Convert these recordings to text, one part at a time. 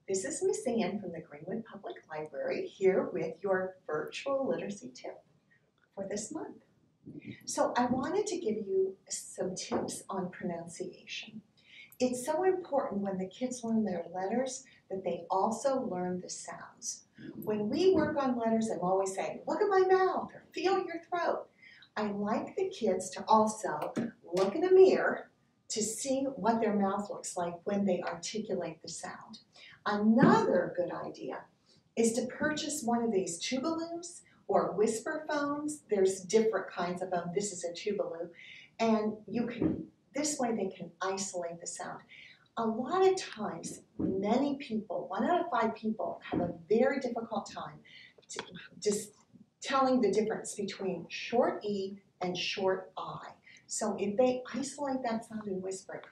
This is Miss Ann from the Greenwood Public Library here with your virtual literacy tip for this month. So I wanted to give you some tips on pronunciation. It's so important when the kids learn their letters that they also learn the sounds. When we work on letters, I'm always saying, look at my mouth or feel your throat. I like the kids to also look in a mirror to see what their mouth looks like when they articulate the sound. Another good idea is to purchase one of these tubaloos or whisper phones. There's different kinds of them. This is a tubaloo. And this way they can isolate the sound. A lot of times, many people, 1 out of 5 people, have a very difficult time just telling the difference between short E and short I. So if they isolate that sound and whisper,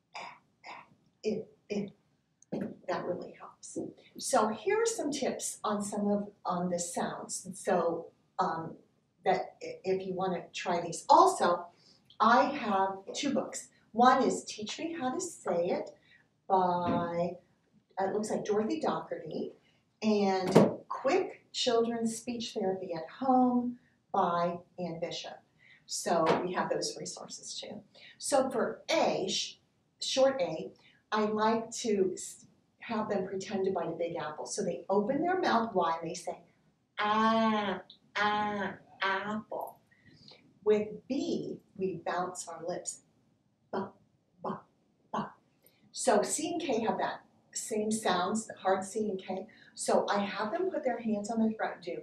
that really helps. So here are some tips on on the sounds. So that if you want to try these. Also, I have 2 books. One is Teach Me How to Say It by, it looks like Dorothy Doherty, and Quick Children's Speech Therapy at Home by Ann Bishop. So we have those resources too. So for A, short A, I like to have them pretend to bite a big apple. So they open their mouth wide and they say, apple. With B, we bounce our lips. Ba, ba, ba. So C and K have that same sounds, the hard C and K. So I have them put their hands on their throat and do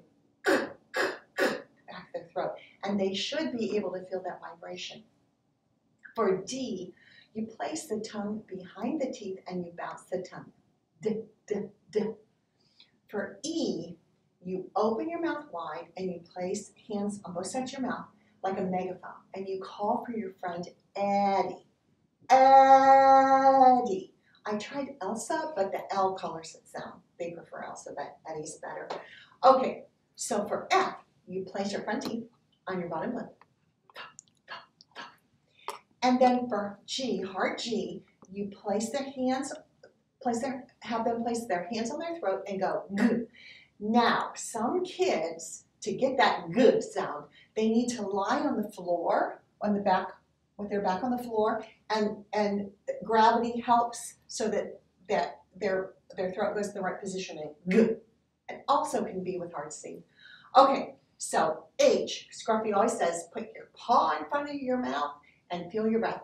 back their throat. And they should be able to feel that vibration. For D, you place the tongue behind the teeth and you bounce the tongue. D, d, d. For E, you open your mouth wide and you place hands on both sides of your mouth like a megaphone. And you call for your friend Eddie. Eddie. I tried Elsa, but the L colors it sound. They prefer Elsa, but Eddie's better. Okay, so for F, you place your front teeth on your bottom lip. And then for G, hard G, you place their hands, have them place their hands on their throat and go G. Now, some kids, to get that good sound, they need to lie on the floor, on the back, with their back on the floor, and gravity helps so that their throat goes in the right position and G. It also can be with hard C. Okay, so H, Scruffy always says, put your paw in front of your mouth and feel your breath.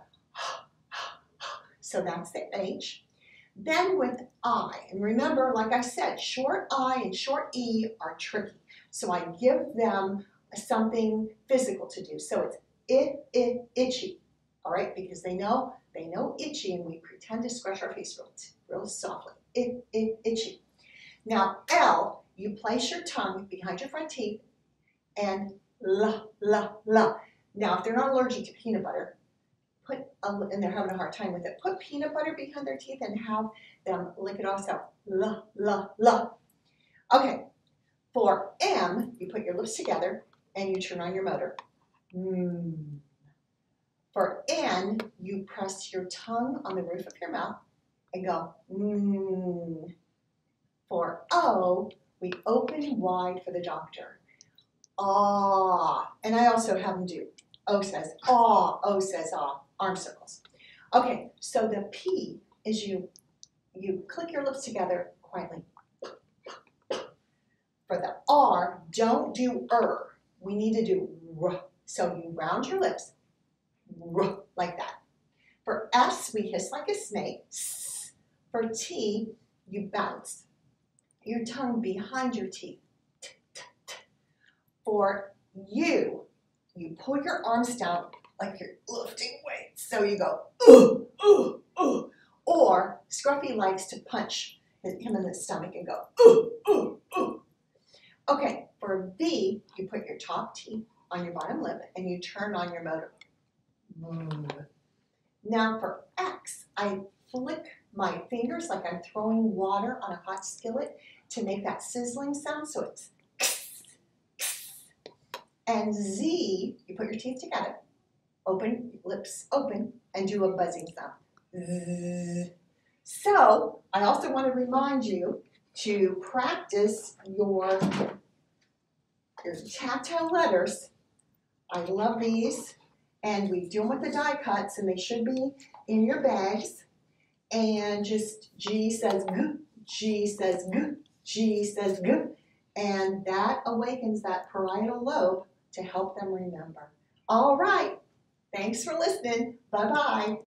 So that's the H. Then with I, and remember, like I said, short I and short E are tricky. So I give them something physical to do. So it's itchy, all right? Because they know itchy, and we pretend to scratch our face real softly. Itchy. Now L, you place your tongue behind your front teeth and la, la, la. Now if they're not allergic to peanut butter, and they're having a hard time with it, put peanut butter behind their teeth and have them lick it off. So la, la, la. Okay, for M, you put your lips together and you turn on your motor. Mm. For N, you press your tongue on the roof of your mouth and go mm. For O, we open wide for the doctor. Ah, and I also have them do O says ah, O says ah, arm circles. Okay, so the P is you click your lips together quietly. For the R, don't do we need to do r. So you round your lips r, like that. For S, we hiss like a snake. S. For T, you bounce your tongue behind your teeth. T, t, t. For U, you pull your arms down like you're lifting weights. So you go, Or Scruffy likes to punch him in the stomach and go, Okay, for V, you put your top teeth on your bottom lip and you turn on your motor. Now for X, I flick my fingers like I'm throwing water on a hot skillet to make that sizzling sound, so it's and Z, you put your teeth together, open, lips open, and do a buzzing sound. So I also want to remind you to practice your tactile letters. I love these, and we do them with the die cuts, and they should be in your bags. And just G says G, G says G, G says G, and that awakens that parietal lobe to help them remember. All right, thanks for listening. Bye-bye.